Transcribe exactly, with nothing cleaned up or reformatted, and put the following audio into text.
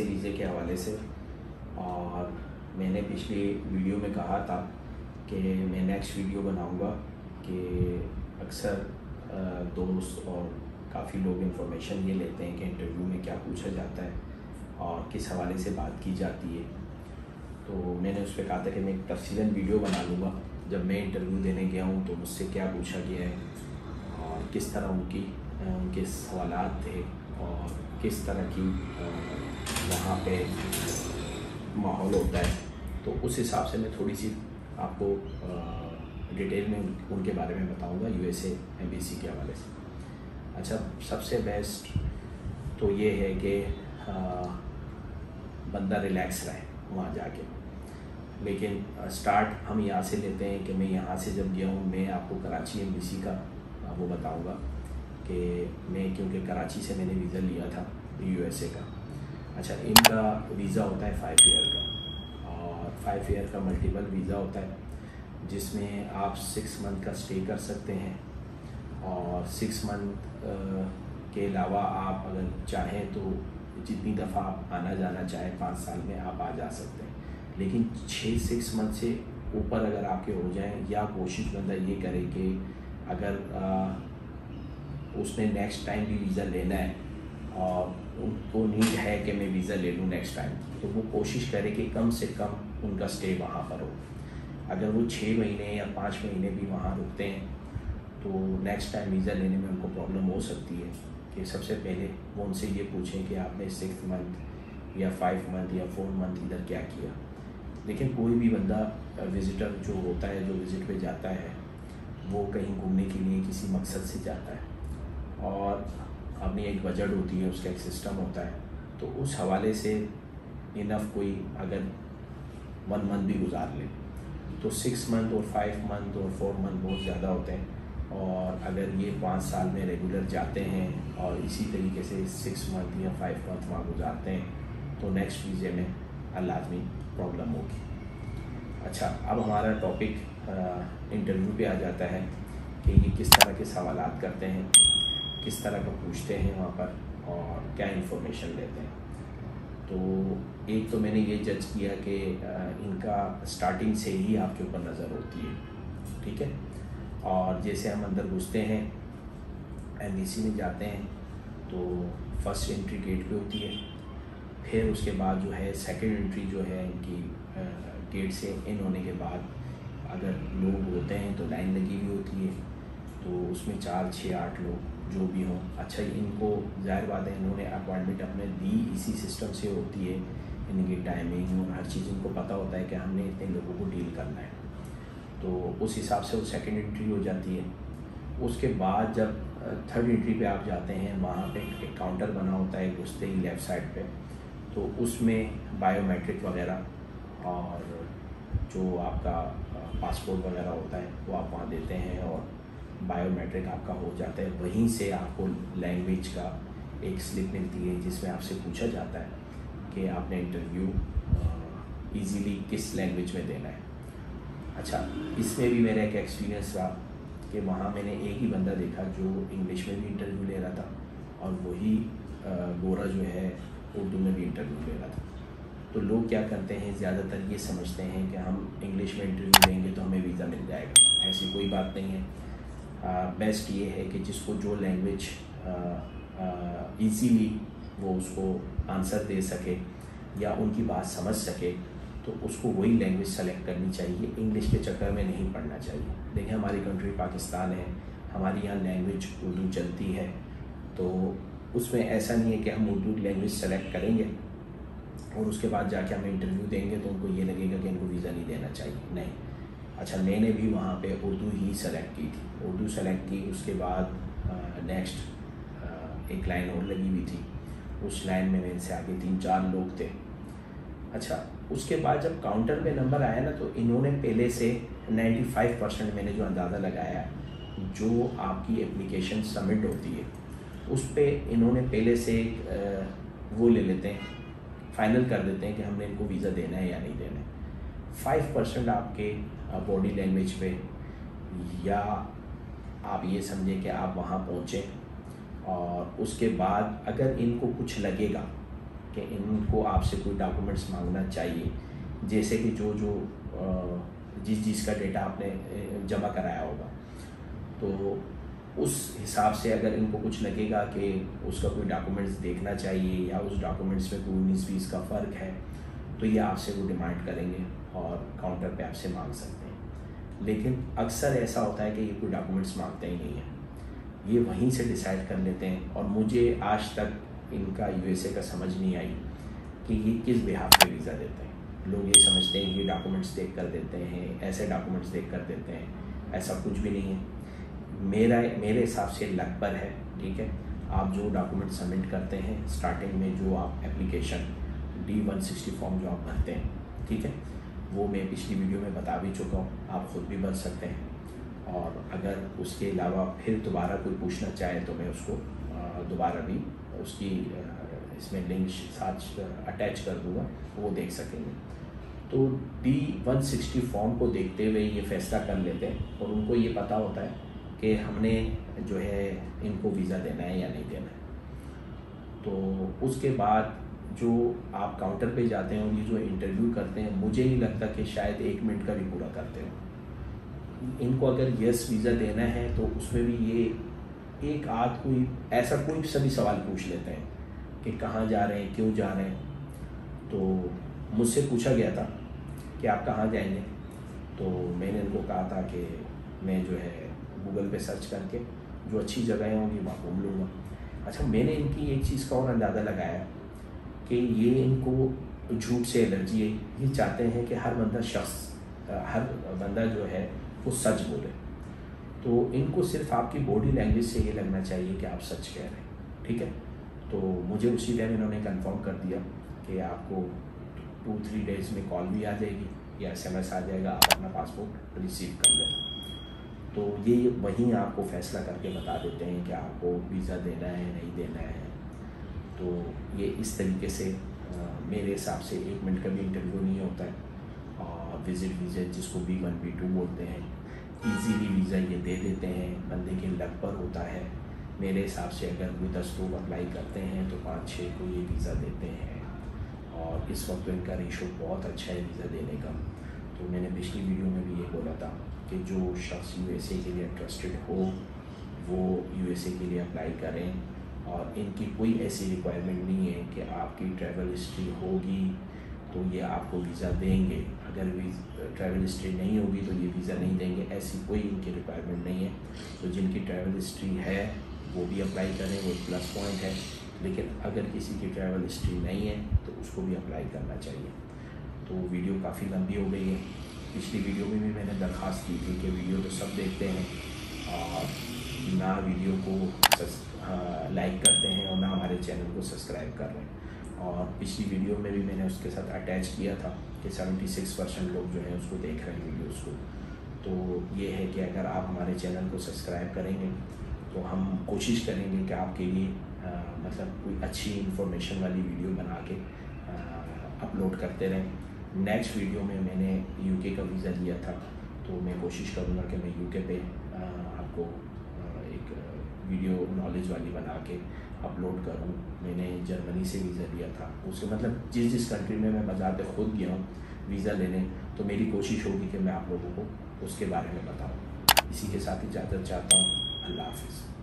USA वीज़े के हवाले से। और मैंने पिछली वीडियो में कहा था कि मैं नेक्स्ट वीडियो बनाऊंगा कि अक्सर दोस्त और काफ़ी लोग इन्फॉर्मेशन ये लेते हैं कि इंटरव्यू में क्या पूछा जाता है और किस हवाले से बात की जाती है। तो मैंने उस पर कहा था कि मैं एक तफसीलन वीडियो बना लूँगा जब मैं इंटरव्यू देने गया हूँ तो मुझसे क्या पूछा गया है और किस तरह उनकी उनके सवालात थे और किस तरह की वहाँ पे माहौल होता है। तो उस हिसाब से मैं थोड़ी सी आपको डिटेल में उनके बारे में बताऊंगा यूएसए एम्बेसी के हवाले से। अच्छा, सबसे बेस्ट तो ये है कि बंदा रिलैक्स रहे वहाँ जाके। लेकिन स्टार्ट हम यहाँ से लेते हैं कि मैं यहाँ से जब गया हूँ, मैं आपको कराची एम्बेसी का वो बताऊंगा कि मैं, क्योंकि कराची से मैंने वीज़ा लिया था यूएसए का। अच्छा, इनका वीज़ा होता है फाइव ईयर का और फाइव ईयर का मल्टीपल वीज़ा होता है जिसमें आप सिक्स मंथ का स्टे कर सकते हैं और सिक्स मंथ के अलावा आप अगर चाहें तो जितनी दफ़ा आप आना जाना चाहें पाँच साल में आप आ जा सकते हैं। लेकिन छः सिक्स मंथ से ऊपर अगर आपके हो जाएं, या कोशिश बंदा ये करे कि अगर आ, उसने नेक्स्ट टाइम भी वीज़ा लेना है और उनको नीड है कि मैं वीज़ा ले लूँ नेक्स्ट टाइम, तो वो कोशिश करे कि कम से कम उनका स्टे वहाँ पर हो। अगर वो छः महीने या पाँच महीने भी वहाँ रुकते हैं तो नेक्स्ट टाइम वीज़ा लेने में उनको प्रॉब्लम हो सकती है कि सबसे पहले वो उनसे ये पूछें कि आपने सिक्स मंथ या फाइव मंथ या फोर मंथ इधर क्या किया। लेकिन कोई भी बंदा विज़िटर जो होता है, जो विज़िट पे जाता है, वो कहीं घूमने के लिए किसी मकसद से जाता है और अपनी एक बजट होती है, उसका एक सिस्टम होता है। तो उस हवाले से इनफ कोई अगर वन मंथ भी गुजार ले तो सिक्स मंथ और फाइव मंथ और फोर मंथ बहुत ज़्यादा होते हैं। और अगर ये पाँच साल में रेगुलर जाते हैं और इसी तरीके से सिक्स मंथ या फाइव मंथ वहाँ गुजारते हैं तो नेक्स्ट वीज़े में लाजमी प्रॉब्लम होगी। अच्छा, अब हमारा टॉपिक इंटरव्यू पे आ जाता है कि ये किस तरह के सवालात करते हैं, किस तरह का पूछते हैं वहाँ पर और क्या इन्फॉर्मेशन लेते हैं। तो एक तो मैंने ये जज किया कि इनका स्टार्टिंग से ही आपके ऊपर नज़र होती है, ठीक है। और जैसे हम अंदर घुसते हैं, एम्बेसी में जाते हैं तो फर्स्ट एंट्री गेट पे होती है। फिर उसके बाद जो है सेकंड एंट्री जो है इनकी गेट से इन होने के बाद अगर लोग होते हैं तो लाइन लगी हुई होती है, तो उसमें चार छः आठ लोग जो भी हों। अच्छा, इनको ज़ाहिर बात है इन्होंने अपॉइंटमेंट अपने दी इसी सिस्टम से होती है, इनकी टाइमिंग और हर चीज़ इनको पता होता है कि हमने इतने लोगों को डील करना है, तो उस हिसाब से वो सेकंड एंट्री हो जाती है। उसके बाद जब थर्ड एंट्री पे आप जाते हैं, वहाँ पे एक काउंटर बना होता है घुसते ही लेफ़्ट साइड पे, तो उसमें बायोमेट्रिक वगैरह और जो आपका पासपोर्ट वगैरह होता है वो आप वहाँ देते हैं और बायोमेट्रिक आपका हो जाता है। वहीं से आपको लैंग्वेज का एक स्लिप मिलती है जिसमें आपसे पूछा जाता है कि आपने इंटरव्यू इजीली किस लैंग्वेज में देना है। अच्छा, इसमें भी मेरा एक एक्सपीरियंस रहा कि वहाँ मैंने एक ही बंदा देखा जो इंग्लिश में भी इंटरव्यू ले रहा था और वही गोरा जो है उर्दू में भी इंटरव्यू ले रहा था। तो लोग क्या करते हैं, ज़्यादातर ये समझते हैं कि हम इंग्लिश में इंटरव्यू लेंगे तो हमें वीज़ा मिल जाएगा। ऐसी कोई बात नहीं है। बेस्ट ये है कि जिसको जो लैंग्वेज इजीली वो उसको आंसर दे सके या उनकी बात समझ सके तो उसको वही लैंग्वेज सेलेक्ट करनी चाहिए, इंग्लिश के चक्कर में नहीं पड़ना चाहिए। देखिए, हमारी कंट्री पाकिस्तान है, हमारी यहाँ लैंग्वेज उर्दू चलती है, तो उसमें ऐसा नहीं है कि हम उर्दू लैंग्वेज सेलेक्ट करेंगे और उसके बाद जाके हम इंटरव्यू देंगे तो उनको ये लगेगा कि इनको वीज़ा नहीं देना चाहिए, नहीं। अच्छा, मैंने भी वहाँ पे उर्दू ही सेलेक्ट की थी, उर्दू सेलेक्ट की। उसके बाद नेक्स्ट एक लाइन और लगी हुई थी, उस लाइन में मेरे से आगे तीन चार लोग थे। अच्छा, उसके बाद जब काउंटर पे नंबर आया ना तो इन्होंने पहले से पचानवे परसेंट मैंने जो अंदाज़ा लगाया, जो आपकी एप्लीकेशन सबमिट होती है उस पर इन्होंने पहले से वो ले लेते हैं, फाइनल कर देते हैं कि हमने इनको वीज़ा देना है या नहीं देना है। फाइव परसेंट आपके बॉडी लैंग्वेज पे, या आप ये समझें कि आप वहाँ पहुँचे और उसके बाद अगर इनको कुछ लगेगा कि इनको आपसे कोई डॉक्यूमेंट्स मांगना चाहिए, जैसे कि जो जो जिस जिस का डेटा आपने जमा कराया होगा, तो उस हिसाब से अगर इनको कुछ लगेगा कि उसका कोई डॉक्यूमेंट्स देखना चाहिए या उस डॉक्यूमेंट्स में कोई उन्नीस बीस का फ़र्क है, तो ये आपसे वो डिमांड करेंगे और काउंटर पे आपसे मांग सकते हैं। लेकिन अक्सर ऐसा होता है कि ये कोई डॉक्यूमेंट्स मांगते ही नहीं है, ये वहीं से डिसाइड कर लेते हैं। और मुझे आज तक इनका यूएसए का समझ नहीं आई कि ये किस बिहाफ पे वीज़ा देते हैं। लोग ये समझते हैं कि डॉक्यूमेंट्स देख कर देते हैं, ऐसे डॉक्यूमेंट्स देख कर देते हैं, ऐसा कुछ भी नहीं है। मेरा मेरे हिसाब से लक पर है, ठीक है। आप जो डॉक्यूमेंट सबमिट करते हैं स्टार्टिंग में, जो आप application D one sixty form जो आप भरते हैं, ठीक है, वो मैं पिछली वीडियो में बता भी चुका हूँ, आप ख़ुद भी भर सकते हैं। और अगर उसके अलावा फिर दोबारा कोई पूछना चाहे तो मैं उसको दोबारा भी उसकी इसमें लिंक साथ अटैच कर दूँगा, वो देख सकेंगे। तो डी वन सिक्सटी फॉर्म को देखते हुए ये फैसला कर लेते हैं और उनको ये पता होता है कि हमने जो है इनको वीज़ा देना है या नहीं देना है। तो उसके बाद जो आप काउंटर पे जाते हैं और ये जो इंटरव्यू करते हैं, मुझे नहीं लगता कि शायद एक मिनट का भी पूरा करते हो। इनको अगर यस वीज़ा देना है तो उसमें भी ये एक आध कोई ऐसा कोई सभी सवाल पूछ लेते हैं कि कहाँ जा रहे हैं, क्यों जा रहे हैं। तो मुझसे पूछा गया था कि आप कहाँ जाएंगे, तो मैंने उनको कहा था कि मैं जो है गूगल पे सर्च करके जो अच्छी जगहें होंगी वहाँ घूम लूँगा। अच्छा, मैंने इनकी एक चीज़ का और अंदाज़ा लगाया कि ये इनको झूठ से एलर्जी है। ये चाहते हैं कि हर बंदा शख्स हर बंदा जो है वो सच बोले। तो इनको सिर्फ आपकी बॉडी लैंग्वेज से ये लगना चाहिए कि आप सच कह रहे हैं, ठीक है। तो मुझे उसी टाइम इन्होंने कंफर्म कर दिया कि आपको टू थ्री डेज़ में कॉल भी आ जाएगी या एसएमएस आ जाएगा, आप अपना पासपोर्ट रिसीव कर लें। तो ये वहीं आपको फैसला करके बता देते हैं कि आपको वीज़ा देना है नहीं देना है। तो ये इस तरीके से आ, मेरे हिसाब से एक मिनट का भी इंटरव्यू नहीं होता है। और विज़िट वीज़ा जिसको बी वन बी टू बोलते हैं, इजीली वीज़ा ये दे देते हैं, बंदे के लक पर होता है। मेरे हिसाब से अगर कोई दस लोग अप्लाई करते हैं तो पाँच छः को ये वीज़ा देते हैं। और इस वक्त तो इनका रेशो बहुत अच्छा है वीज़ा देने का। तो मैंने पिछली वीडियो में भी ये बोला था कि जो शख्स यूएसए के लिए इंटरेस्टेड हो वो यूएसए के लिए अप्लाई करें। और इनकी कोई ऐसी रिक्वायरमेंट नहीं है कि आपकी ट्रैवल हिस्ट्री होगी तो ये आपको वीज़ा देंगे, अगर ट्रैवल हिस्ट्री नहीं होगी तो ये वीज़ा नहीं देंगे, ऐसी कोई इनकी रिक्वायरमेंट नहीं है। तो जिनकी ट्रैवल हिस्ट्री है वो भी अप्लाई करें, वो प्लस पॉइंट है। लेकिन अगर किसी की ट्रैवल हिस्ट्री नहीं है तो उसको भी अप्लाई करना चाहिए। तो वीडियो काफ़ी लंबी हो गई है। पिछली वीडियो में भी मैंने दरख्वास्त की थी कि वीडियो तो सब देखते हैं और ना वीडियो को लाइक करते हैं और ना हमारे चैनल को सब्सक्राइब कर रहे हैं। और पिछली वीडियो में भी मैंने उसके साथ अटैच किया था कि छिहत्तर परसेंट लोग जो हैं उसको देख रहे हैं वीडियोस को। तो ये है कि अगर आप हमारे चैनल को सब्सक्राइब करेंगे तो हम कोशिश करेंगे कि आपके लिए आ, मतलब कोई अच्छी इन्फॉर्मेशन वाली वीडियो बना के अपलोड करते रहें। नेक्स्ट वीडियो में मैंने यूके का वीज़ा लिया था, तो मैं कोशिश करूँगा कि मैं यूके पे आ, आपको आ, एक वीडियो नॉलेज वाली बना के अपलोड करूँ। मैंने जर्मनी से वीज़ा लिया था, उसके मतलब जिस जिस कंट्री में मैं बजाते खुद गया हूँ वीज़ा लेने, तो मेरी कोशिश होगी कि मैं आप लोगों को उसके बारे में बताऊँ। इसी के साथ इजाज़त चाहता हूँ। अल्लाह हाफ़िज़।